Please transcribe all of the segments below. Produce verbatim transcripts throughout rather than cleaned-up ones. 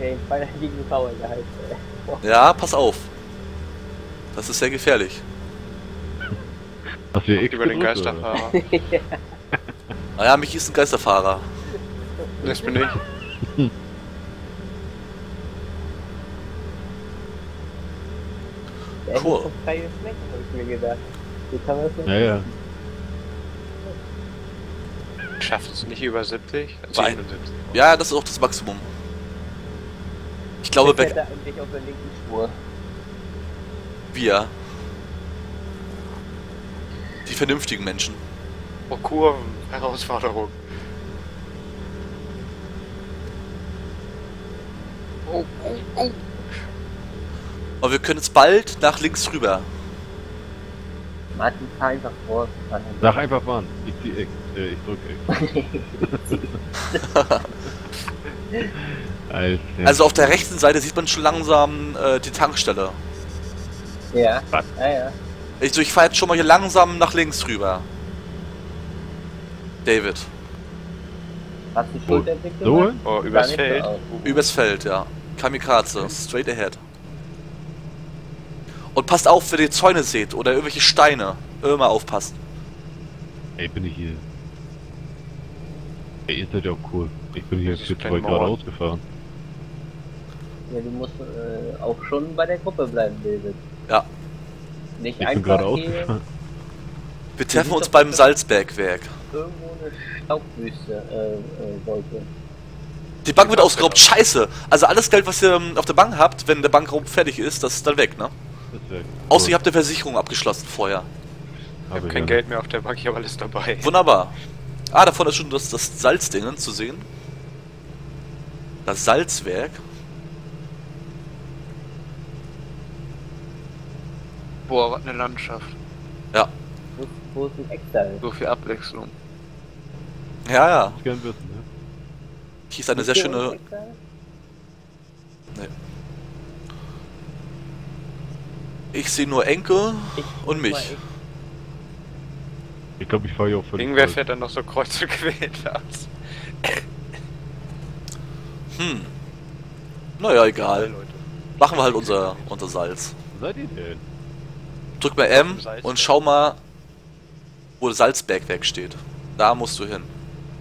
Okay, beinahe liegen die Bauern gehalten. Ja, pass auf. Das ist sehr gefährlich. Was wir Über den Geisterfahrer. Naja, mich ist ein Geisterfahrer. Das bin ich. Der Cool. ist so freies Schmecken, habe ich mir gedacht. Wie kann man das denn? Ja, ja. Schafft es nicht über siebzig? Nein. siebenundsiebzig. Ja, das ist auch das Maximum. Ich glaube, Ich wer... hätte eigentlich auf der linken Spur. Wir. Die vernünftigen Menschen. Oh, Kurven. Herausforderung. Oh, oh, oh. Aber wir können jetzt bald nach links rüber. Martin, fahr einfach vor. Sag einfach wann. Ich zieh X. Äh, ich drück X. Alter. Also auf der rechten Seite sieht man schon langsam äh, die Tankstelle. Ja. Was? Ja, ja. Ich, so, ich fahre jetzt schon mal hier langsam nach links rüber. David. Hast du die Wo? Schulterentwicklung? So? gemacht? Oh, Gar übers nicht Feld. so aus. Übers Feld, ja. Kamikaze. Straight ahead. Und passt auf, wenn ihr Zäune seht oder irgendwelche Steine. Immer aufpassen. Ey, bin ich hier. Ey, ihr seid ja auch cool. Ich bin hier Das ist jetzt keine zwei Mauer. geradeaus gefahren. Ja, du musst äh, auch schon bei der Gruppe bleiben, David. Ja. Nicht Ich bin einfach geradeaus hier gefahren. Wir treffen uns beim Salzbergwerk. irgendwo eine Staubwüste äh, äh, wollte. Die Bank wird ausgeraubt. Scheiße. Also alles Geld, was ihr ähm, auf der Bank habt, wenn der Bankraub fertig ist, das ist dann weg, ne? Das ist weg. Außer ihr habt eine Versicherung abgeschlossen vorher. Ich habe kein Geld mehr auf der Bank, ich habe alles dabei. Wunderbar. Ah, davon ist schon das, das Salzdingen zu sehen. Das Salzwerk. Boah, was eine Landschaft. Ja. Wo, wo ist ein Exile? So viel Abwechslung. Ja, ja. Ich gern wissen, ne? Hier ist eine sehr Ist hier schöne... ein Exile? Nee. Ich sehe nur Enke Ich- und mich. mal, ich- Ich glaube, ich fahre hier auch völlig Irgendwer falsch. fährt dann noch so kreuz und quer aus. Hm. Naja, Alle egal. Leute. Machen wir halt unser, unser Salz. Wo seid ihr denn? Drück mal M dem Salzberg. und schau mal, wo das Salzbergwerk steht. Da musst du hin.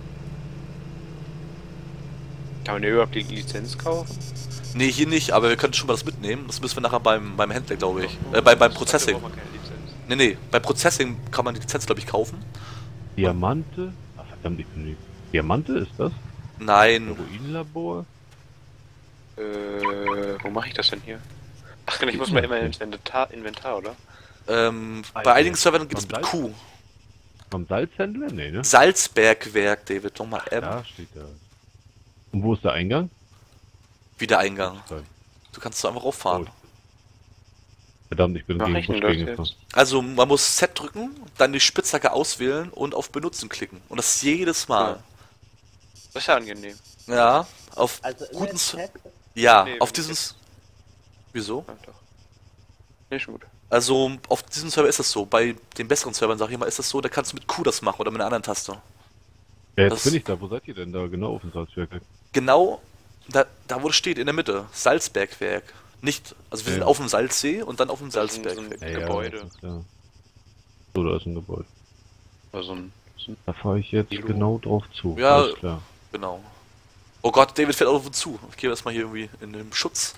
Kann man hier überhaupt die Lizenz kaufen? Nee, hier nicht, aber wir können schon mal das mitnehmen. Das müssen wir nachher beim, beim Händler, glaube ich. Äh, bei, beim Processing. Dafür braucht man keine Lizenz. Nee, nee, beim Processing kann man die Lizenz, glaube ich, kaufen. Diamante? Ach, verdammt, ich bin nicht. Diamante ist das? Nein. Ruinenlabor? Äh, wo mache ich das denn hier? Ach, ich muss mal immer ins Inventar, Inventar, oder? Ähm, bei Alter. einigen Servern gibt es Beim mit Q. Vom Salzhändler? Nee, ne? Salzbergwerk, David. Nochmal M. Da steht da. Und wo ist der Eingang? Wiedereingang. Sorry. Du kannst so einfach rauffahren. Oh. Verdammt, ich bin Mach gegen ich den denn Busch das gegengefahren. jetzt? Also man muss Z drücken, dann die Spitzhacke auswählen und auf Benutzen klicken. Und das jedes Mal. Das ist ja angenehm. Ja, auf Also immer guten... im S- Chat? Ja, Nee, auf wenn diesem... ich S- Wieso? Ja, doch. Nee, schon gut. Also auf diesem Server ist das so. Bei den besseren Servern, sag ich mal, ist das so, da kannst du mit Q das machen oder mit einer anderen Taste. Ja, jetzt Das- bin ich da. Wo seid ihr denn da? Genau auf dem Salzwerk. Genau, da, da wo es steht, in der Mitte. Salzbergwerk. Nicht, also wir Ja. sind auf dem Salzsee und dann auf dem Das ist Salzbergwerk. ein- Gebäude. das ist ja. So, da ist ein Gebäude. Oder so ein, so ein Da fahre ich jetzt Silo. genau drauf zu. Ja. Alles klar. Genau. Oh Gott, David fährt auf uns zu. Ich gehe erstmal hier irgendwie in den Schutz.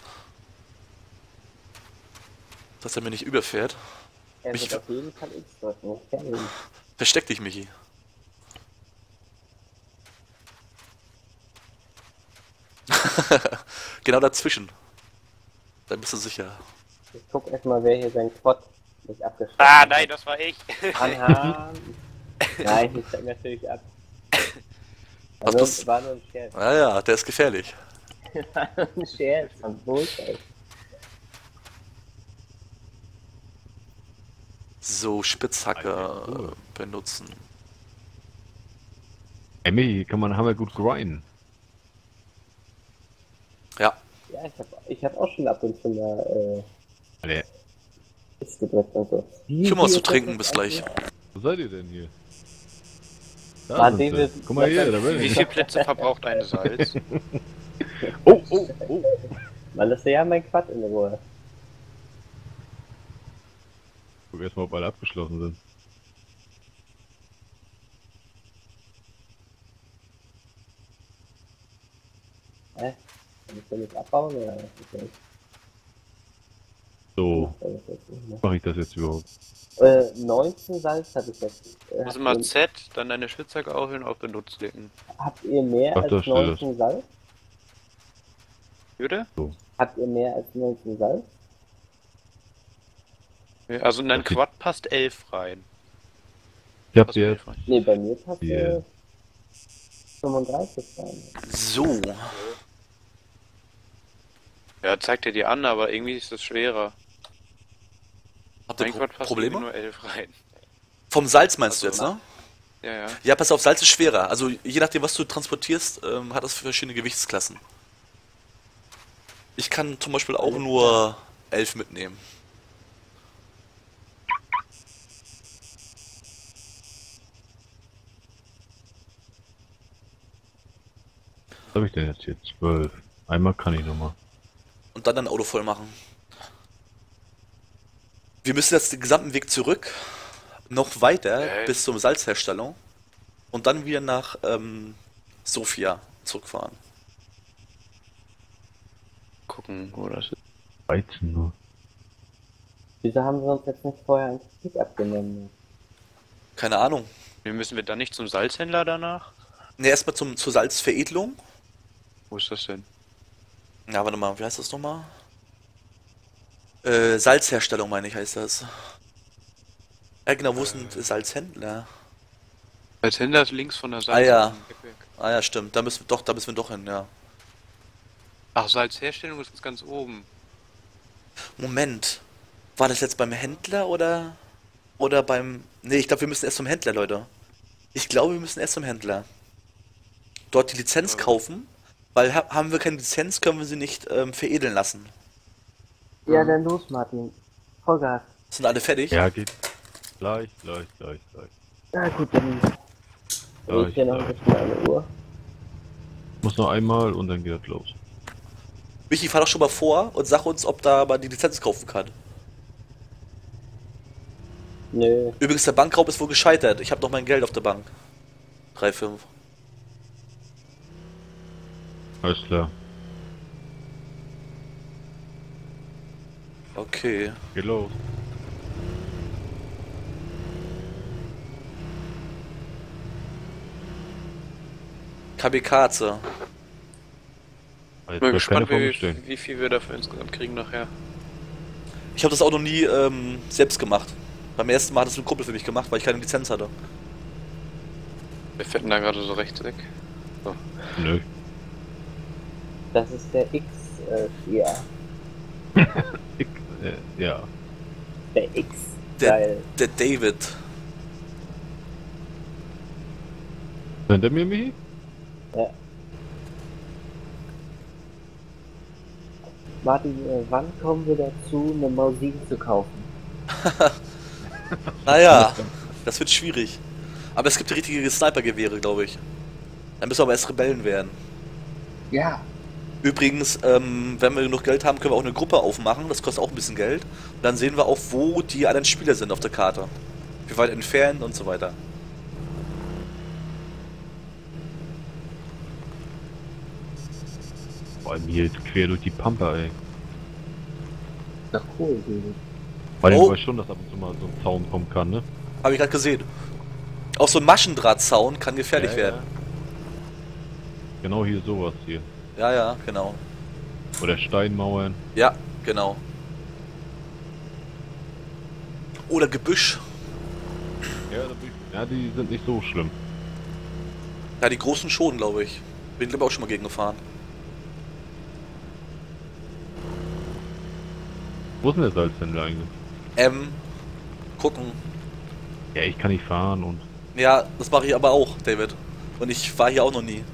Dass er mir nicht überfährt. Er Ich- wird auf jeden Fall X drücken. Ich kenn ihn. Versteck dich, Michi. Genau dazwischen. Dann bist du sicher. Ich guck erstmal, wer hier sein Quad nicht abgeschlossen Ah, hat. nein, das war ich. Anhang. Nein, ich zeig natürlich ab. War Was nur, bist- war nur ein Scherz. Naja, der ist gefährlich. War nur ein Scherz. Von Bullshit. So, Spitzhacke Alter, äh, benutzen. Emmy, hier kann man Hammer gut grinden. Ja, Ja, ich hab, ich hab auch schon ab und zu mal äh, Alter, X gedrückt und so. ich will mal was Wie zu ist trinken, das bis jetzt gleich. wo seid ihr denn hier? Da Ah, sind sie. David, Guck mal hier, da bin Wie ich. viele Plätze verbraucht eine Salz? Oh, oh, oh. Man lässt ja mein Quad in Ruhe. Guck erstmal, ob alle abgeschlossen sind. Hä? Kann ich denn jetzt abbauen oder was ist das? So, Das ist jetzt nicht mehr. mache ich das jetzt überhaupt? Äh, neunzehn Salz habe ich jetzt. Äh, Also habt, mal ihr, Z, dann deine Spitzhacke aufhören, auf benutzt klicken. habt ihr mehr Ach, als da steht das. neunzehn Salz? Würde? Habt ihr mehr als neunzehn Salz? Also in dein Okay. Quad passt elf rein. Ich hab Passt jetzt, elf rein. Ne, bei mir passt Yeah. äh, fünfunddreißig rein. So. Ja, zeigt dir die an, aber irgendwie ist das schwerer. Habt ihr Mein Pro Quad passt irgendwie Probleme? nur elf rein. Vom Salz meinst du Also, jetzt, ne? Ja, ja. Ja, pass auf, Salz ist schwerer. Also je nachdem, was du transportierst, ähm, hat das verschiedene Gewichtsklassen. Ich kann zum Beispiel auch nur elf mitnehmen. was habe ich denn jetzt hier? zwölf. Einmal kann ich nochmal. Und dann dein Auto voll machen. Wir müssen jetzt den gesamten Weg zurück, noch weiter Äh. bis zur Salzherstellung und dann wieder nach ähm, Sofia zurückfahren. Gucken, wo das ist. dreizehn nur. Wieso haben sie uns jetzt nicht vorher ein Krieg abgenommen? Keine Ahnung. Nee, müssen wir dann nicht zum Salzhändler danach? Ne, erstmal zum, zur Salzveredelung. Wo ist das denn? Ja, warte mal, wie heißt das nochmal? Äh, Salzherstellung, meine ich, heißt das. Ja, genau, wo ist ein Salzhändler? Salzhändler ist links von der Salz. Ah, ja. Ah ja, stimmt, da müssen wir doch, da müssen wir doch hin, ja. Ach, Salzherstellung ist ganz oben. Moment. War das jetzt beim Händler oder oder beim... Ne, ich glaube, wir müssen erst zum Händler, Leute. Ich glaube, wir müssen erst zum Händler. Dort die Lizenz Ja. kaufen, weil ha haben wir keine Lizenz, können wir sie nicht ähm, veredeln lassen. Ja, dann los, Martin. Vollgas. Sind alle fertig? Ja, geht. Gleich, gleich, gleich, gleich. Na gut, dann bin gleich, ich hier noch ein gleich. bisschen eine Uhr. Muss noch einmal und dann geht das los. Michi, fahr doch schon mal vor und sag uns, ob da man die Lizenz kaufen kann. Nö. Übrigens, der Bankraub ist wohl gescheitert. Ich habe noch mein Geld auf der Bank. drei Komma fünf. Alles klar. Okay. Geht los. Kamikaze. Jetzt Bin wird gespannt, keiner vor mir wie, stehen. wie viel wir dafür insgesamt kriegen nachher. Ich habe das auch noch nie ähm, selbst gemacht. Beim ersten Mal hat es ein Kumpel für mich gemacht, weil ich keine Lizenz hatte. Wir fetten da gerade so rechts weg. Nö. Das ist der X vier. Ich, äh, ja. Der X. Der, Geil. der David. Hört ihr mir, Michi? Ja. Martin, äh, wann kommen wir dazu, eine Mausin zu kaufen? Naja, das wird schwierig. Aber es gibt die richtige Snipergewehre, glaube ich. Dann müssen wir aber erst Rebellen werden. Ja. Übrigens, ähm, wenn wir genug Geld haben, können wir auch eine Gruppe aufmachen. Das kostet auch ein bisschen Geld. Und dann sehen wir auch, wo die anderen Spieler sind auf der Karte. Wie weit entfernt und so weiter. Vor allem hier quer durch die Pampa, ey. Doch cool, David. Weil Oh. du weißt schon, dass ab und zu mal so ein Zaun kommen kann, ne? Habe ich gerade gesehen. Auch so ein Maschendrahtzaun kann gefährlich Ja, werden. ja. Genau hier sowas hier. Ja, ja, genau. Oder Steinmauern. Ja, genau. Oder Gebüsch. Ja, da bin ich, ja, die sind nicht so schlimm. Ja, die großen schon, glaube ich. Bin, glaube ich, auch schon mal gegen gefahren. Wo ist denn der Salzhändler eigentlich? Ähm, gucken. Ja, ich kann nicht fahren und... Ja, das mache ich aber auch, David. Und ich war hier auch noch nie.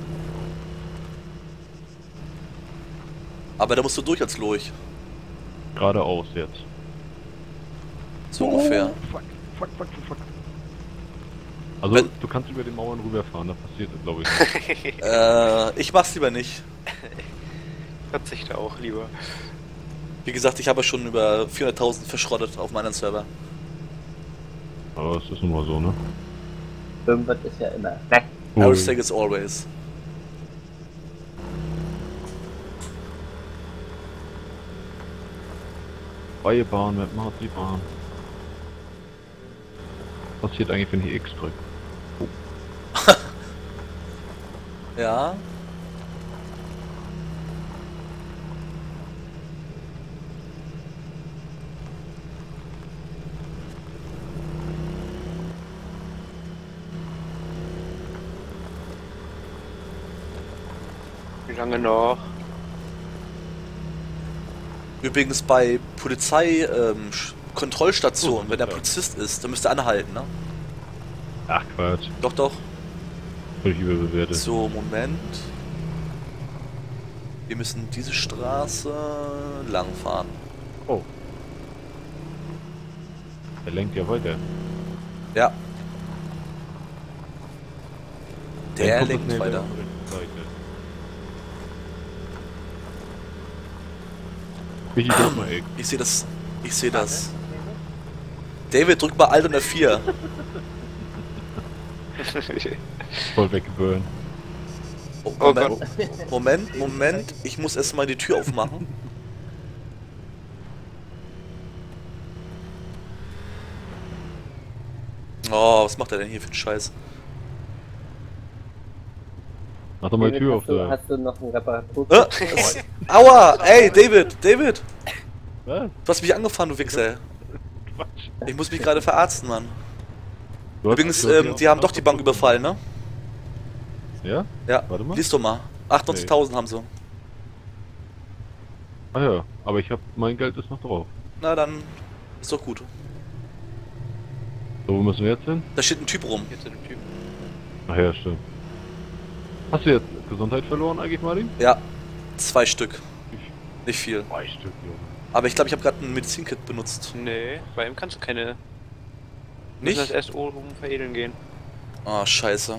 Aber da musst du durch als Lurch. Geradeaus jetzt. So ungefähr. Fuck, fuck, fuck, fuck. Also, Wenn- du kannst über die Mauern rüberfahren, da passiert das, glaube ich nicht. Äh, ich mach's lieber nicht. Verzichte auch lieber. Wie gesagt, ich habe schon über vierhunderttausend verschrottet auf meinem Server. Aber es ist nun mal so, ne? Irgendwas ist ja immer. Nein. Everything is always. Freie Bahn mit Marzipan. Was passiert eigentlich, wenn ich X drücke? Ja. Wie lange noch? Übrigens bei Polizei ähm, Sch- Kontrollstationen, Oh, wenn der ja. Polizist ist, dann müsst ihr anhalten, ne? Ach Quatsch, Doch, doch. völlig überbewertet. So, Moment. Wir müssen diese Straße lang fahren. Oh. Er lenkt ja weiter. Ja. Der Dann kommt lenkt das näher weiter. auf die rechte Seite. Michi, drück mal X. Ich sehe das. Ich sehe das. David, drück mal Alt und F vier. Voll weggeburnt. Oh, Oh Moment, Moment, Moment. Ich muss erstmal die Tür aufmachen. Oh, was macht er denn hier für einen Scheiß? Mach doch mal die David, Tür auf hast, du, da. hast du noch einen Reparatur? Äh, es- Aua! Ey, David! David! Was? Du hast mich angefahren, du Wichser. Quatsch. Ich muss mich gerade verarzten, Mann. Du hast- Übrigens, du hast ähm, ja die haben doch die Bank überfallen, ne? Ja? Ja. Warte mal. Lies doch mal. achtundneunzigtausend haben sie. Ah ja, aber ich hab, mein Geld ist noch drauf. Na dann, ist doch gut. So, wo müssen wir jetzt hin? Da steht ein Typ rum. Jetzt in dem Typen. Ach ja, stimmt. Hast du jetzt Gesundheit verloren eigentlich, Martin? Ja, zwei Stück. Nicht viel. Zwei Stück, Junge. Aber ich glaube, ich habe gerade ein Medizinkit benutzt. Nee, bei ihm kannst du keine. Nicht? Müssen das erst oben veredeln gehen. Ah, scheiße.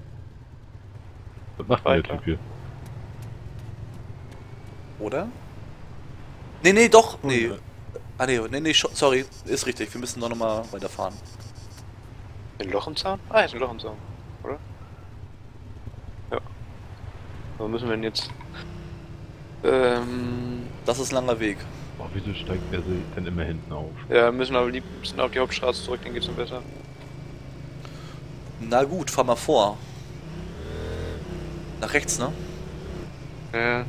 Was macht denn der Weiter. Typ hier? Oder? Nee, nee, doch. Nee. äh, Ah, nee, nee, nee, scho- sorry. Ist richtig. Wir müssen doch nochmal weiterfahren. Ein Loch im Zaun? Ah, ist ein Loch im Zaun, oder? Ja. Wo müssen wir denn jetzt? Ähm. Das ist ein langer Weg. Boah, wieso steigt der sich denn immer hinten auf? Ja, müssen aber lieb, müssen auf die Hauptstraße zurück, dann geht's noch besser. Na gut, fahr mal vor. Nach rechts, ne? Ja.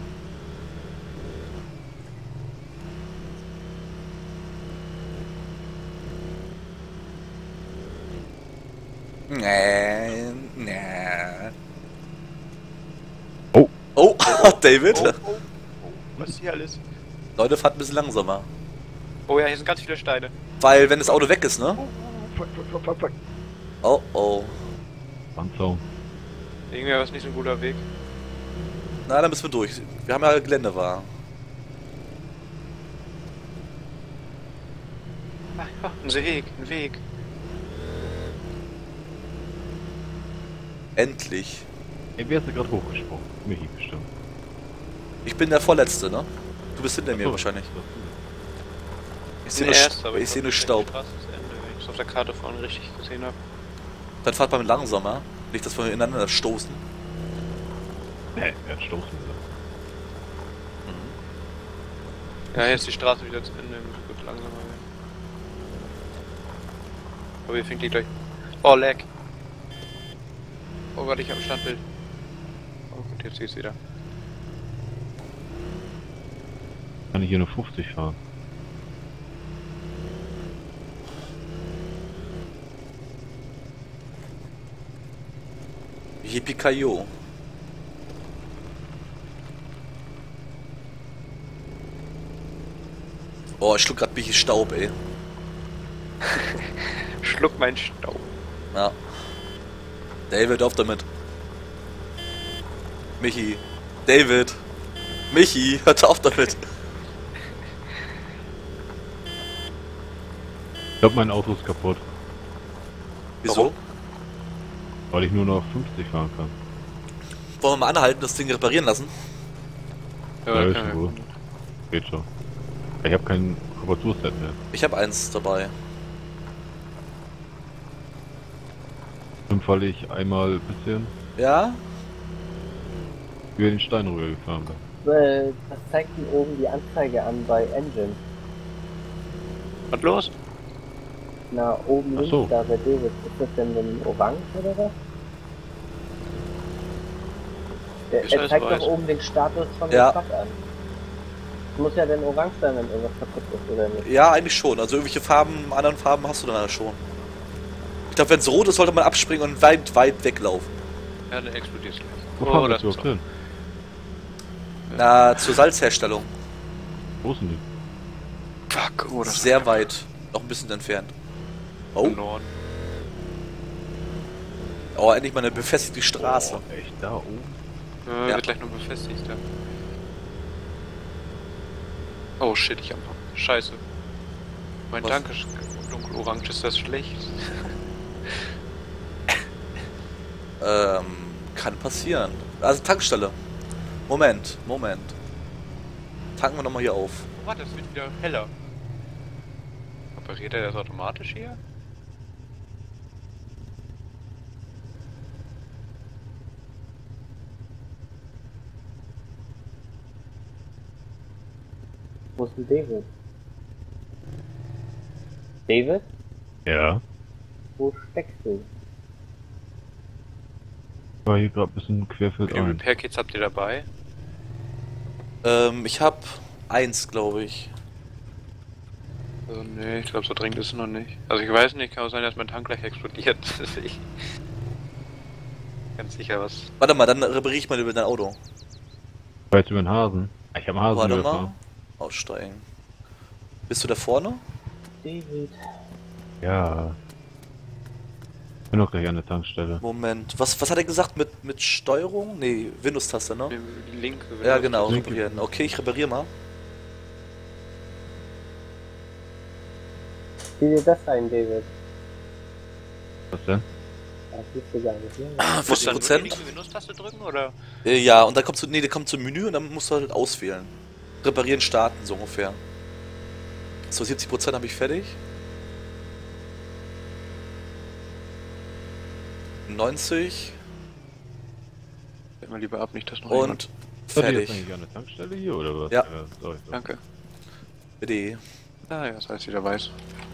Nee, nee. Oh. Oh, David. Oh, oh, oh. Was ist hier alles? Leute, fahrt ein bisschen langsamer. Oh ja, hier sind ganz viele Steine. Weil, wenn das Auto weg ist, ne? Fuck, fuck, fuck, fuck, fuck. Oh, oh. Bandzaun. Irgendwie war es nicht so ein guter Weg. Na, dann müssen wir durch. Wir haben ja Geländewagen. Ah, ja, ein Weg, ein Weg. Endlich. Ey, wer ist da gerade hochgesprungen? Michi bestimmt. Ich bin der Vorletzte, ne? Du bist hinter mir Ach so, wahrscheinlich. das- Ich sehe Ein nur, erster, aber ich seh glaub, nur das ist Staub. die Straße ist Ende, wenn ich es auf der Karte vorhin richtig gesehen habe. Dann fahrt mal langsamer. Nicht, dass wir ineinander stoßen. Nee, er hat stoßen gesagt. Ja, hier ist die Straße wieder zu Ende, wir müssen gut langsamer werden. Aber hier fängt die gleich. Oh, lag. Oh Gott, ich hab ein Standbild. Oh gut, jetzt geht's wieder. Kann ich hier nur fünfzig fahren? Yippie-Kayo. Oh, ich schluck grad Bichis Staub, ey. Schluck mein Staub. Ja. David, auf damit. Michi. David. Michi, hört auf damit. Ich glaube, mein Auto ist kaputt. Wieso? Weil ich nur noch fünfzig fahren kann. Wollen wir mal anhalten, das Ding reparieren lassen? Ja, ist kann schon gut. Geht schon. Ich habe kein Reparaturset mehr. Ich habe eins dabei. Dann falle ich einmal ein bisschen Ja? über den Stein rübergefahren bin. Äh, Was zeigt denn oben die Anzeige an bei Engine? Was los? Na, oben Ach links so. da bei David. Ist das denn ein Orange oder was? Der, Ist er alles zeigt weiß. doch oben den Status von Ja. dem Truck an. Es muss ja dann orange sein, wenn irgendwas kaputt ist, oder nicht? Ja, eigentlich schon. Also irgendwelche Farben, anderen Farben hast du dann schon. Ich glaube, wenn es rot ist, sollte man abspringen und weit, weit weglaufen. Ja, der explodiert gleich. Wo fahren wir das jetzt ist überhaupt hin? Na, zur Salzherstellung. Wo sind die? Fuck, oh, das ist Sehr weit. Noch ein bisschen entfernt. Oh, im Norden. oh, endlich mal eine befestigte Straße. Oh, echt da oben? Ja, Ja. wird gleich noch befestigt, ja. Oh shit, ich hab. Scheiße. Mein Was? Tank ist dunkelorange, ist das schlecht? Ähm, kann passieren. Also Tankstelle. Moment, Moment. Tanken wir nochmal hier auf. Oh, das wird wieder heller. Operiert er das automatisch hier? Wo ist denn David? David? Ja. Wo steckst du? War hier gerade ein bisschen Wie querfeld viele ein. Repair-Kits habt ihr dabei? Ähm, ich hab eins, glaube ich. Also, nee, ich glaube, so dringend ist es noch nicht. Also, ich weiß nicht, kann auch sein, dass mein Tank gleich explodiert. ich. Ganz sicher was. Warte mal, dann repariere ich mal über dein Auto. War jetzt über den Hasen. Ich habe einen Hasen Warte mal. überfahren. Aussteigen. Bist du da vorne? David. Ja. Bin auch gleich an der Tankstelle. Moment. Was, was hat er gesagt mit, mit Steuerung? Nee, Windows-Taste, ne? Die linke. wenn Ja, du- genau, Linke. reparieren. Okay, ich repariere mal. Sieh dir das ein, David. Was denn? Das siehst du gar nicht, ne? Ah, Musst du dann nur die vierzig Prozent. linke Windows-Taste drücken, oder? Äh, ja, und dann kommst du, nee, der kommt zum Menü und dann musst du halt auswählen. Reparieren, starten, so ungefähr. So, siebzig Prozent habe ich fertig. neunzig Hält mal lieber ab, nicht, dass noch und jemand... Seid ihr jetzt fertig. eigentlich an der Tankstelle hier oder was? Ja. sorry. Danke. Bitte. Ah ja, das heißt, jeder weiß.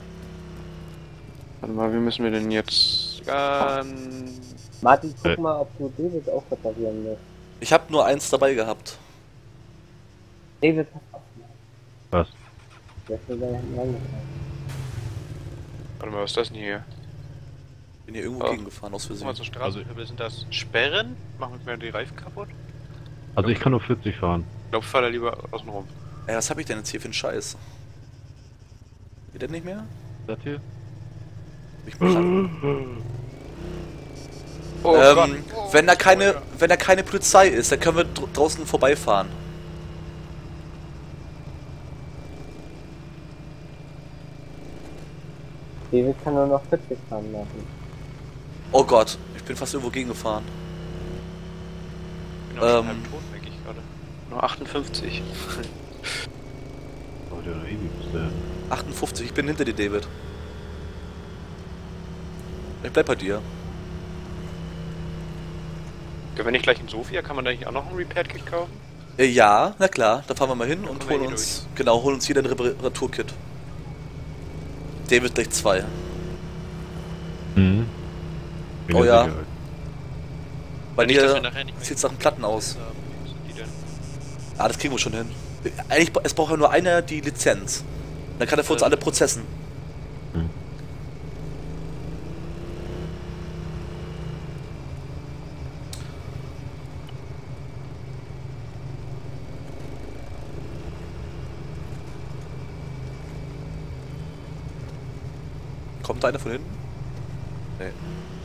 Warte mal, wie müssen wir denn jetzt... Ähm, Martin, guck Äh. mal, ob du David auch reparieren musst. Ich habe nur eins dabei gehabt. David, pass auf. Was? Der ist sogar hinten reingefallen. warte mal, was ist das denn hier? Bin hier irgendwo Oh. gegengefahren aus Guck mal Versehen. zur Straße, sind das Sperren? Machen wir die Reifen kaputt? Also ich kann nur vierzig fahren. Ich glaube, fahr da lieber außen rum. Ey, was habe ich denn jetzt hier für einen Scheiß? Geht der nicht mehr? Das hier? Ich muss ran. Oh ähm, wenn da keine, wenn da keine Polizei ist, dann können wir dr draußen vorbeifahren. David kann nur noch vierzig fahren lassen. Oh Gott, ich bin fast irgendwo gegengefahren. Ich bin auch schon ähm, halb tot, merke ich gerade. Nur achtundfünfzig. Oh, der ewig ist der. achtundfünfzig, ich bin hinter dir, David. Ich bleib bei dir. Ja, wenn ich gleich in Sofia, kann man da nicht auch noch ein Repair-Kit kaufen? Äh, ja, na klar, da fahren wir mal hin Dann und kommen wir holen eh uns, genau, holen uns jeder ein Reparaturkit. David gleich zwei. Mhm. Bin Oh der ja. Sicherheit. Bei Nicht, dass wir dir nachher nicht mehr sieht's nach einem Platten aus. haben. Wie sind die denn? Ah, das kriegen wir schon hin. Eigentlich, es braucht ja nur einer die Lizenz. Dann kann er für uns Ähm. alle prozessen. Hm. Kommt da einer von hinten? Nee.